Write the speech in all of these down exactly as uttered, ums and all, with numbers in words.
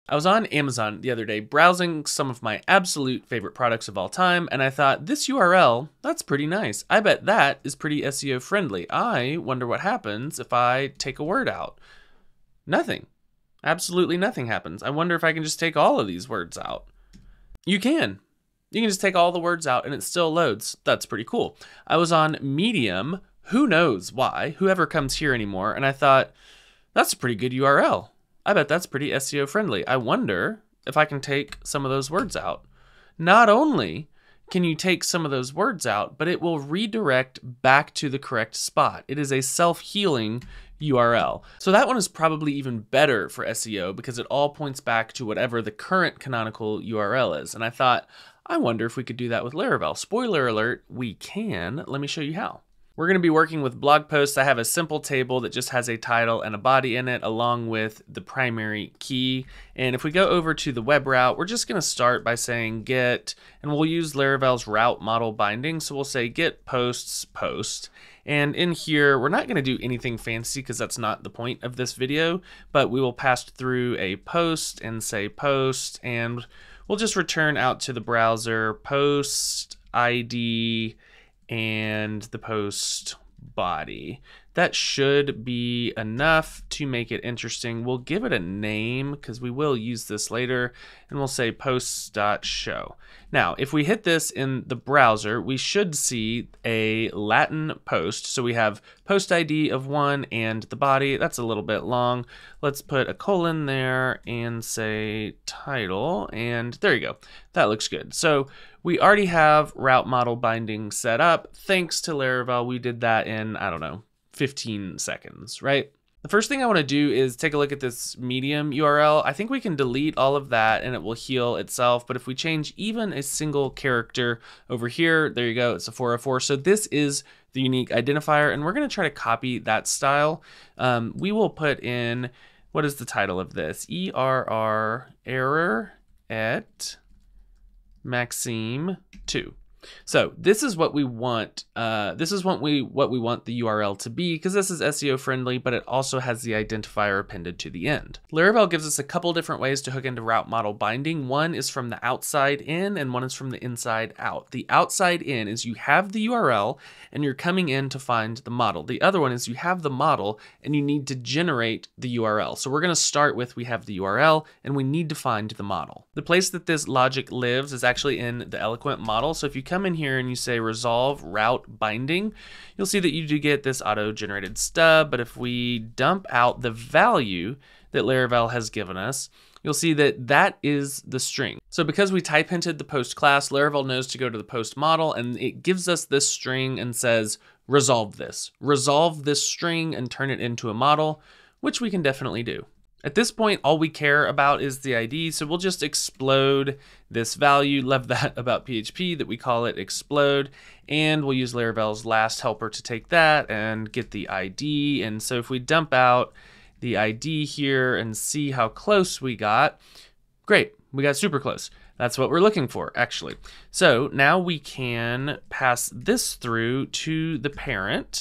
I was on Amazon the other day browsing some of my absolute favorite products of all time, and I thought, this U R L, that's pretty nice. I bet that is pretty S E O friendly. I wonder what happens if I take a word out. Nothing. Absolutely nothing happens. I wonder if I can just take all of these words out. You can. You can just take all the words out and it still loads. That's pretty cool. I was on Medium. Who knows why? Whoever comes here anymore. And I thought, that's a pretty good U R L. I bet that's pretty S E O friendly. I wonder if I can take some of those words out. Not only can you take some of those words out, but it will redirect back to the correct spot. It is a self-healing U R L. So that one is probably even better for S E O because it all points back to whatever the current canonical U R L is. And I thought, I wonder if we could do that with Laravel. Spoiler alert, we can. Let me show you how. We're going to be working with blog posts. I have a simple table that just has a title and a body in it along with the primary key. And if we go over to the web route, we're just going to start by saying get, and we'll use Laravel's route model binding. So we'll say get posts post. And in here, we're not going to do anything fancy because that's not the point of this video, but we will pass through a post and say post, and we'll just return out to the browser post I D and the post body. That should be enough to make it interesting. We'll give it a name because we will use this later, and we'll say posts.show. Now, if we hit this in the browser, we should see a Latin post. So we have post I D of one and the body. That's a little bit long. Let's put a colon there and say title, and there you go. That looks good. So we already have route model binding set up. Thanks to Laravel, we did that in, I don't know, fifteen seconds, right? The first thing I want to do is take a look at this Medium U R L. I think we can delete all of that and it will heal itself. But if we change even a single character over here, there you go, it's a four oh four. So this is the unique identifier, and we're going to try to copy that style. Um, we will put in, what is the title of this? E R R error at Maxime two. So this is what we want. Uh, this is what we what we want the U R L to be, because this is S E O friendly, but it also has the identifier appended to the end. Laravel gives us a couple different ways to hook into route model binding. One is from the outside in, and one is from the inside out. The outside in is you have the U R L and you're coming in to find the model. The other one is you have the model and you need to generate the U R L. So we're going to start with we have the U R L and we need to find the model. The place that this logic lives is actually in the Eloquent model. So if you come in here and you say resolve route binding, you'll see that you do get this auto-generated stub. But if we dump out the value that Laravel has given us, you'll see that that is the string. So because we type hinted the post class, Laravel knows to go to the post model, and it gives us this string and says resolve this. Resolve this string and turn it into a model, which we can definitely do. At this point, all we care about is the I D, so we'll just explode this value. Love that about P H P, that we call it explode, and we'll use Laravel's last helper to take that and get the I D. And so if we dump out the I D here and see how close we got, great, we got super close. That's what we're looking for, actually. So now we can pass this through to the parent,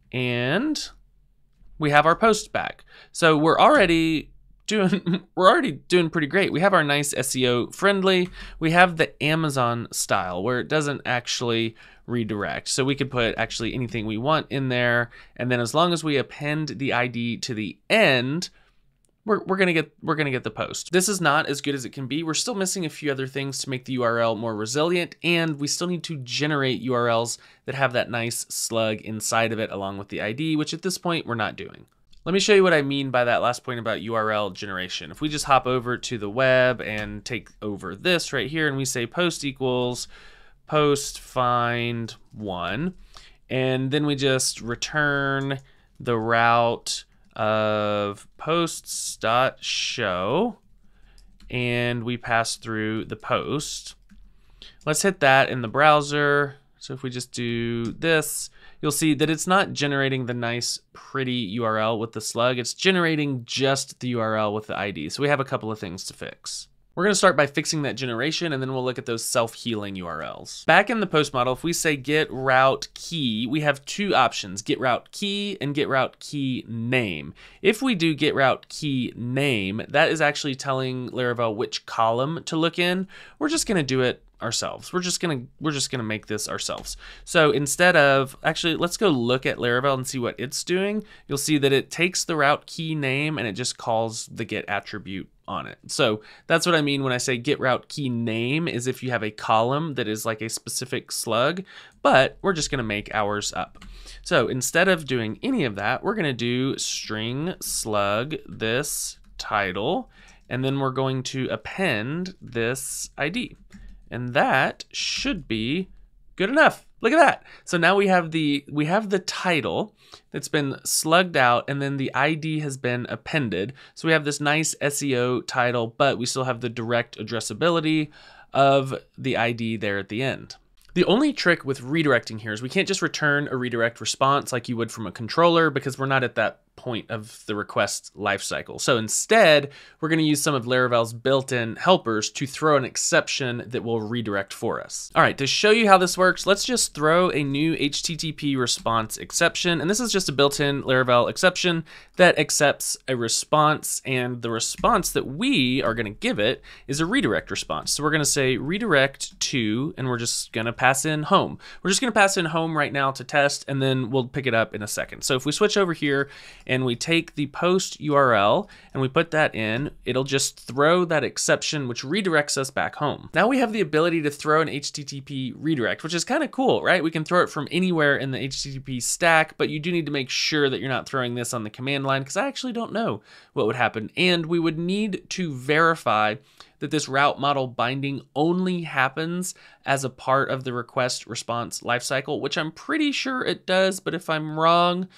and we have our post back. So we're already doing we're already doing pretty great. We have our nice S E O friendly. We have the Amazon style where it doesn't actually redirect. So we could put actually anything we want in there, and then as long as we append the I D to the end, we're we're gonna get we're gonna get the post. This is not as good as it can be. We're still missing a few other things to make the U R L more resilient, and we still need to generate U R Ls that have that nice slug inside of it along with the I D, which at this point we're not doing. Let me show you what I mean by that last point about U R L generation. If we just hop over to the web and take over this right here, and we say post equals post find one, and then we just return the route of posts.show, and we pass through the post. Let's hit that in the browser. So if we just do this, you'll see that it's not generating the nice, pretty U R L with the slug. It's generating just the U R L with the I D. So we have a couple of things to fix. We're going to start by fixing that generation, and then we'll look at those self-healing U R Ls. Back in the post model, if we say get route key, we have two options, get route key and get route key name. If we do get route key name, that is actually telling Laravel which column to look in. We're just going to do it ourselves. We're just gonna we're just gonna make this ourselves. So instead of actually, let's go look at Laravel and see what it's doing. You'll see that it takes the route key name and it just calls the get attribute on it. So that's what I mean when I say get route key name, is if you have a column that is like a specific slug, but we're just gonna make ours up. So instead of doing any of that, we're gonna do string slug this title, and then we're going to append this I D. And that should be good enough. Look at that. So now we have the we have the title that's been slugged out, and then the I D has been appended. So we have this nice S E O title, but we still have the direct addressability of the I D there at the end. The only trick with redirecting here is we can't just return a redirect response like you would from a controller, because we're not at that point of the request lifecycle. So instead, we're going to use some of Laravel's built-in helpers to throw an exception that will redirect for us. All right, to show you how this works, let's just throw a new H T T P response exception. And this is just a built-in Laravel exception that accepts a response, and the response that we are going to give it is a redirect response. So we're going to say redirect to, and we're just going to pass in home. We're just going to pass in home right now to test, and then we'll pick it up in a second. So if we switch over here and we take the post U R L and we put that in, it'll just throw that exception, which redirects us back home. Now we have the ability to throw an H T T P redirect, which is kind of cool, right? We can throw it from anywhere in the H T T P stack, but you do need to make sure that you're not throwing this on the command line, because I actually don't know what would happen. And we would need to verify that this route model binding only happens as a part of the request response lifecycle, which I'm pretty sure it does, but if I'm wrong,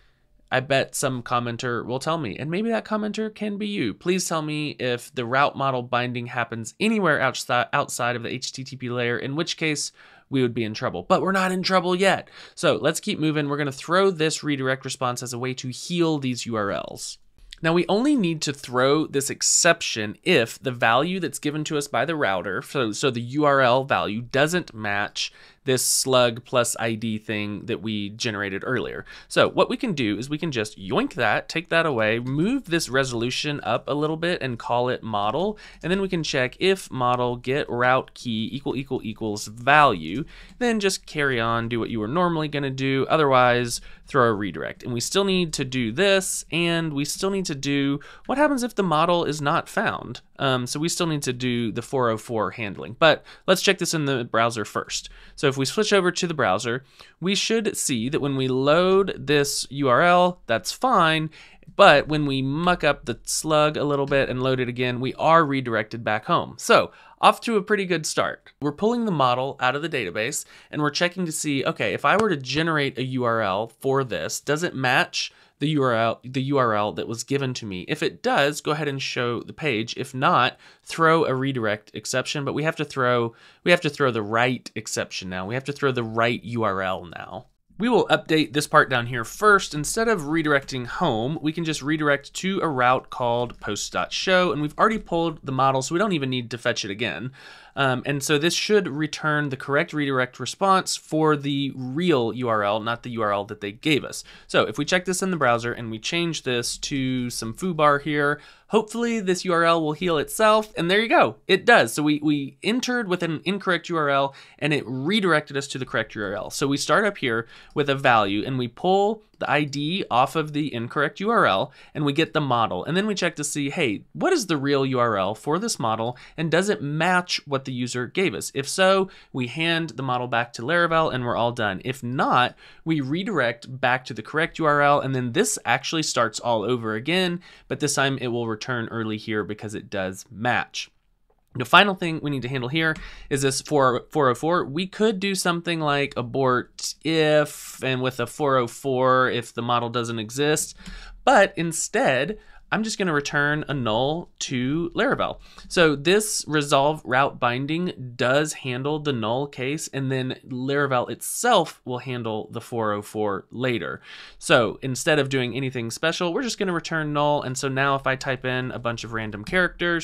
I bet some commenter will tell me, and maybe that commenter can be you. Please tell me if the route model binding happens anywhere outside outside of the H T T P layer, in which case we would be in trouble, but we're not in trouble yet. So let's keep moving. We're gonna throw this redirect response as a way to heal these U R Ls. Now we only need to throw this exception if the value that's given to us by the router, so, so the U R L value, doesn't match this slug plus I D thing that we generated earlier. So what we can do is we can just yoink that, take that away, move this resolution up a little bit and call it model, and then we can check if model get route key equal equal equals value, then just carry on, do what you were normally gonna do, otherwise throw a redirect. And we still need to do this, and we still need to do what happens if the model is not found. Um, so we still need to do the four oh four handling, but let's check this in the browser first. So if we switch over to the browser, we should see that when we load this U R L, that's fine, but when we muck up the slug a little bit and load it again, we are redirected back home. So off to a pretty good start. We're pulling the model out of the database, and we're checking to see, okay, if I were to generate a U R L for this, does it match the U R L, the U R L that was given to me? If it does, go ahead and show the page. If not, throw a redirect exception, but we have to throw, we have to throw the right exception now. We have to throw the right U R L now. We will update this part down here first. Instead of redirecting home, we can just redirect to a route called post.show, and we've already pulled the model, so we don't even need to fetch it again. Um, and so this should return the correct redirect response for the real U R L, not the U R L that they gave us. So if we check this in the browser and we change this to some foobar here, hopefully this U R L will heal itself, and there you go, it does. So we, we entered with an incorrect U R L and it redirected us to the correct U R L. So we start up here with a value and we pull the I D off of the incorrect U R L and we get the model. And then we check to see, hey, what is the real U R L for this model, and does it match what the user gave us? If so, we hand the model back to Laravel and we're all done. If not, we redirect back to the correct U R L, and then this actually starts all over again, but this time it will return early here because it does match. The final thing we need to handle here is this four oh four. We could do something like abort if, and with a four oh four if the model doesn't exist, but instead, I'm just going to return a null to Laravel. So this resolve route binding does handle the null case, and then Laravel itself will handle the four oh four later. So instead of doing anything special, we're just going to return null. And so now if I type in a bunch of random characters,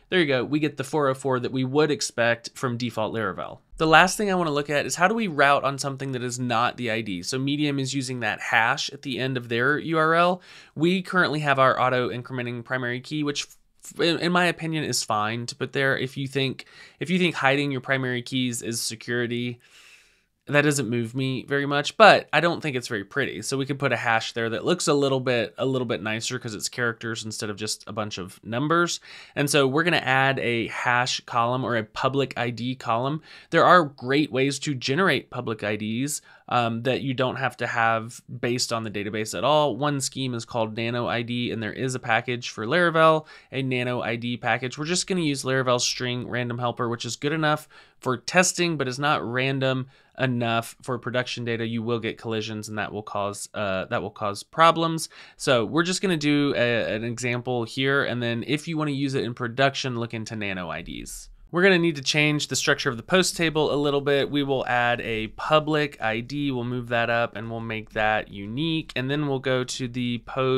there you go. We get the four oh four that we would expect from default Laravel. The last thing I want to look at is how do we route on something that is not the I D? So Medium is using that hash at the end of their U R L. We currently have our auto incrementing primary key, which in my opinion is fine to put there. If you think if you think hiding your primary keys is security, that doesn't move me very much, but I don't think it's very pretty. So we could put a hash there that looks a little bit a little bit nicer because it's characters instead of just a bunch of numbers. And so we're going to add a hash column or a public I D column. There are great ways to generate public I Ds um, that you don't have to have based on the database at all. One scheme is called Nano I D, and there is a package for Laravel, a Nano I D package. We're just going to use Laravel string random helper, which is good enough for testing, but is not random enough for production data. You will get collisions, and that will cause uh, that will cause problems. So we're just going to do a, an example here, and then if you want to use it in production, look into Nano I Ds. We're going to need to change the structure of the post table a little bit. We will add a public I D. We'll move that up, and we'll make that unique. And then we'll go to the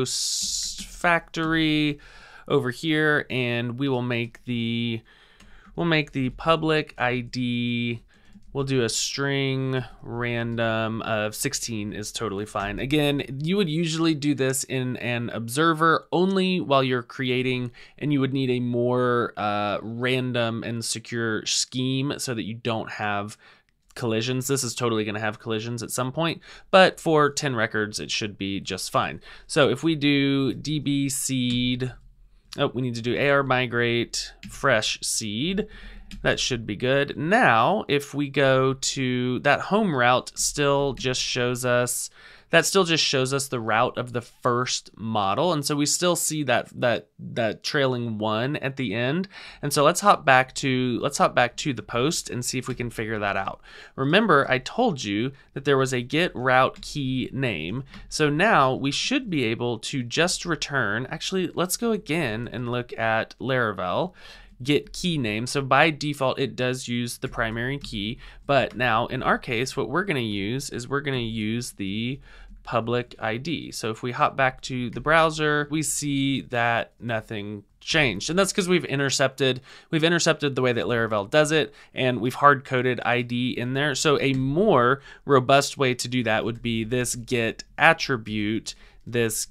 post factory over here, and we will make the we'll make the public I D. We'll do a string random of sixteen is totally fine. Again, you would usually do this in an observer only while you're creating, and you would need a more uh, random and secure scheme so that you don't have collisions. This is totally going to have collisions at some point, but for ten records, it should be just fine. So if we do db seed, oh, we need to do ar migrate fresh seed. That should be good. Now, if we go to that home route, still just shows us that still just shows us the route of the first model, and so we still see that that that trailing one at the end. And so let's hop back to let's hop back to the post and see if we can figure that out. Remember, I told you that there was a get route key name. So now we should be able to just return. Actually, let's go again and look at Laravel. Get key name. So by default, it does use the primary key. But now in our case, what we're going to use is we're going to use the public I D. So if we hop back to the browser, we see that nothing changed. And that's because we've intercepted, we've intercepted the way that Laravel does it, and we've hard coded I D in there. So a more robust way to do that would be this get attribute, this,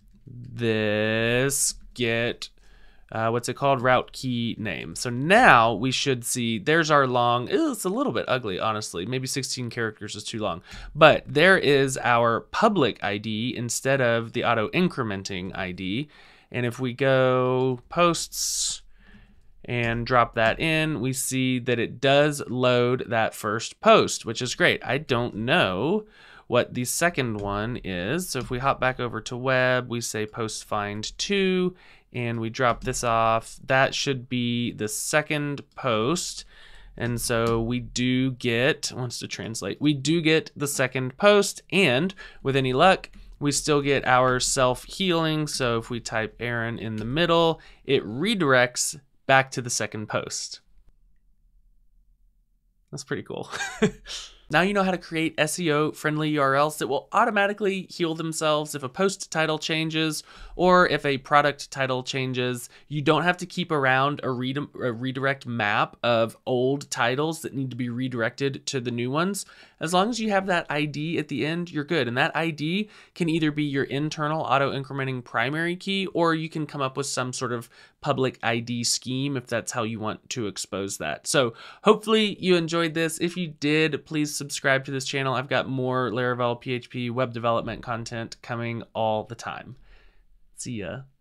this get Uh, what's it called? Route key name. So now we should see there's our long, ew, it's a little bit ugly, honestly. Maybe sixteen characters is too long. But there is our public I D instead of the auto incrementing I D. And if we go posts and drop that in, we see that it does load that first post, which is great. I don't know what the second one is. So if we hop back over to web, we say post find two, and we drop this off. That should be the second post. And so we do get, wants to translate, we do get the second post, and with any luck, we still get our self-healing. So if we type Aaron in the middle, it redirects back to the second post. That's pretty cool. Now you know how to create S E O-friendly U R Ls that will automatically heal themselves if a post title changes or if a product title changes. You don't have to keep around a, re a redirect map of old titles that need to be redirected to the new ones. As long as you have that I D at the end, you're good. And that I D can either be your internal auto-incrementing primary key, or you can come up with some sort of public I D scheme if that's how you want to expose that. So hopefully you enjoyed this. If you did, please subscribe to this channel. I've got more Laravel, P H P, web development content coming all the time. See ya.